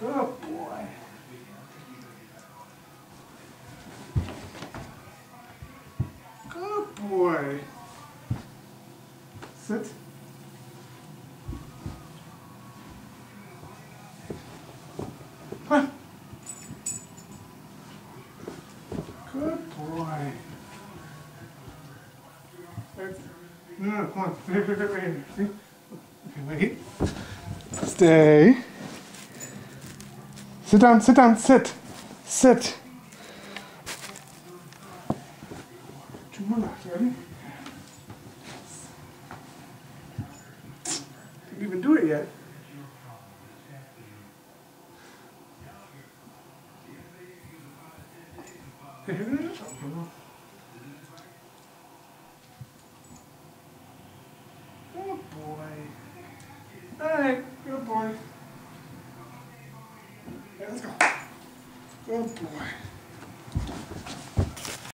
Good boy. Good boy. Sit. Huh. Good boy. No, come on. Wait. See? Okay, wait. Stay. Sit down, sit down, sit. Sit. 2 more left, ready? Didn't even do it yet. Okay, here it is. Good boy. Alright, good boy. Okay, let's go. Good boy.